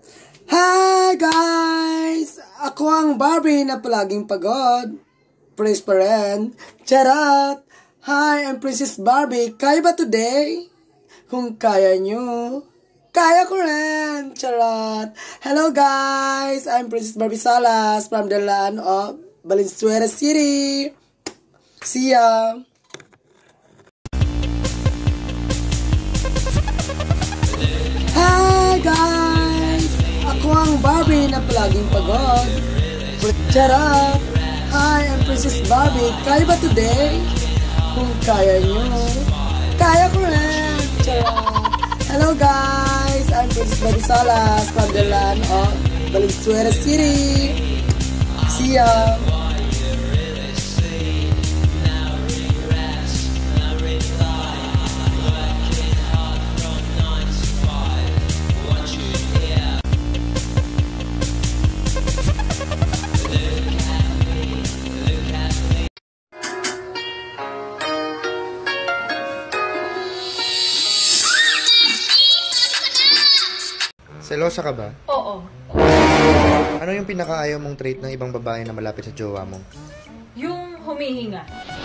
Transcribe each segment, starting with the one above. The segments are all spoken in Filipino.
Hi guys! Ako ang Barbie na palaging pagod. Praise pa rin. Charot! Hi, I'm Princess Barbie. Kaya ba today? Kung kaya nyo, kaya ko rin. Charot! Hello guys! I'm Princess Barbie Salas from the land of Valenzuela City. See ya! Hi guys! Ako ang Barbie na palaging pagod. Charot! Hi, I'm Princess Barbie. Kaya ba today? Kung kaya nyo, kaya ko rin. Charot! Hello guys! I'm Princess Barbie Salas from the land of Valenzuela City. See ya! Selosa ka ba? Oo. Ano yung pinakaayaw mong trait ng ibang babae na malapit sa jowa mo? Yung humihinga.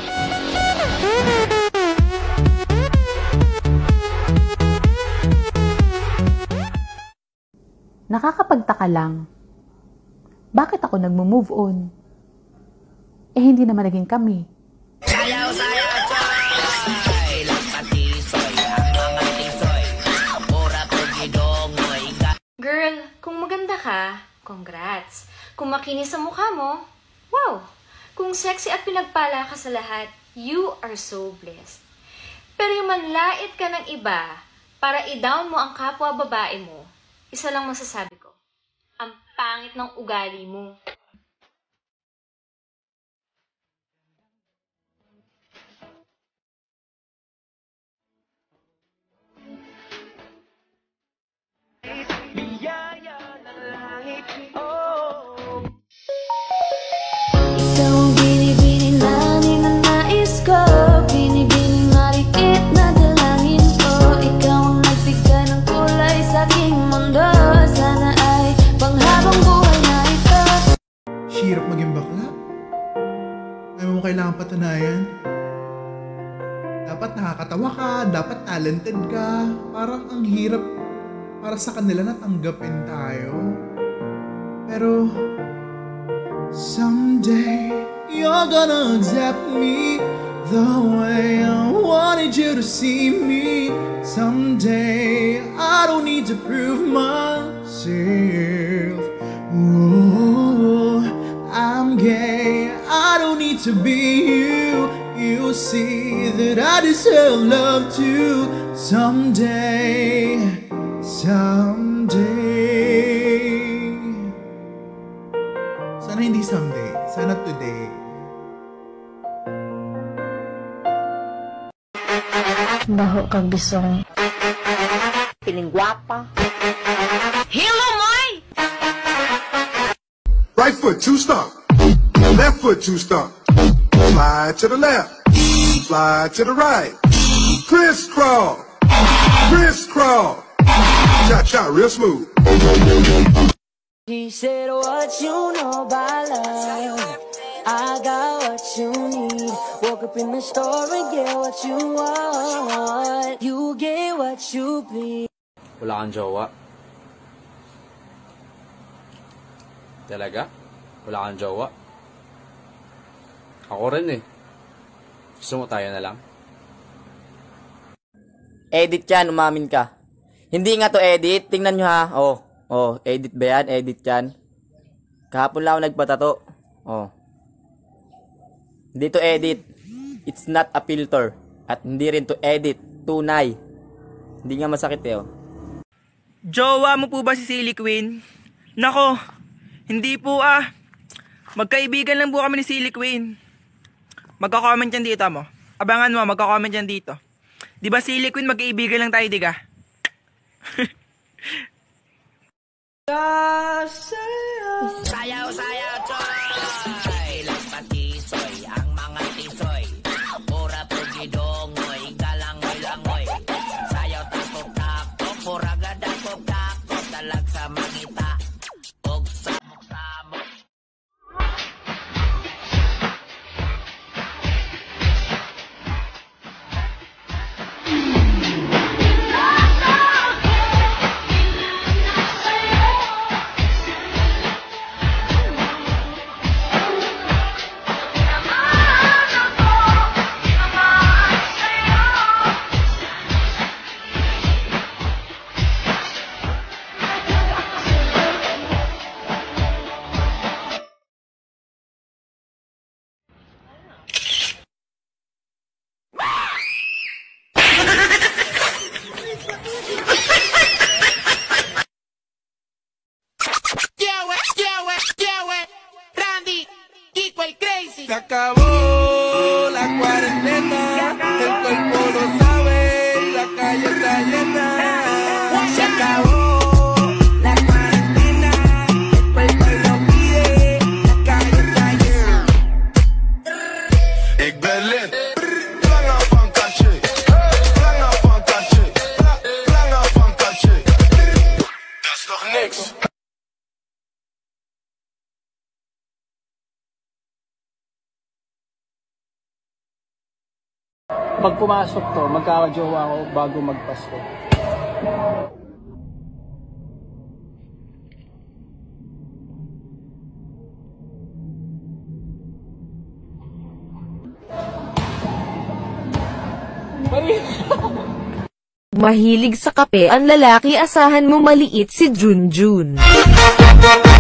Nakakapagtaka lang. Bakit ako nagmo-move on? Eh hindi naman naging kami. Sayaw, sayaw, choy! Lapatisoy, ang mga tisoy. Ora to gidongoy. Girl, kung maganda ka, congrats. Kung makinis sa mukha mo, wow! Kung sexy at pinagpala ka sa lahat, you are so blessed. Pero yung manlait ka ng iba para i-down mo ang kapwa babae mo, isa lang masasabi ko, ang pangit ng ugali mo. Hirap maging bakla. Ayaw mo kailangan patunayan. Dapat nakakatawa ka, dapat talented ka. Parang ang hirap para sa kanila na tanggapin tayo. Pero someday you're gonna accept me the way I wanted you to see me. Someday I don't need to prove myself. Ooh, I'm gay, I don't need to be you. You see that I deserve love too. Someday, someday. Sana hindi someday, sana today. Baho kag bisong. Piling gwapa. Hello, Moy! Right foot, 2-stomp. Left foot, 2-stomp. Slide to the left. Slide to the right. Crisscross. Crisscross. Cha-cha, real smooth. He said, what you know about love? I got what you need. Woke up in the store and get what you want. You get what you please. Wala kang jowa? Talaga? Wala kang jowa? Ako rin eh. Gusto mo tayo na lang? Edit yan, umamin ka. Hindi nga to edit. Tingnan nyo ha. Oh, edit ba yan? Edit yan. Kahapon lang ako nagpatato. Oh. Hindi to edit. It's not a filter. At hindi rin to edit. Tunay. Hindi nga masakit eh oh. Jowa mo po ba si Silly Queen? Nako, hindi po ah. Magkaibigan lang po kami ni Silly Queen. Magka-comment yan dito mo. Abangan mo, magka-comment yan dito. Di ba Silly Queen, magkaibigan lang tayo, diga? Sayaw, sayaw, choy! Lapatisoy, ang mga tisoy. Ora to gidongoy, galangoy-langoy. Sayaw, takot-takot, puraga, dakot-dakot. Talag sa mangit Se acabó la cuarentena, el cuerpo lo sabe, la calle está llena. Se acabó la cuarentena, el cuerpo lo pide, la calle está llena. Ik ben lid, langer van kantje, langer van kantje, langer van kantje. Dat is toch niks? Pag pumasok to, magkakajowa ako bago magpasko. Mahilig sa kape ang lalaki, asahan mo maliit si Junjun.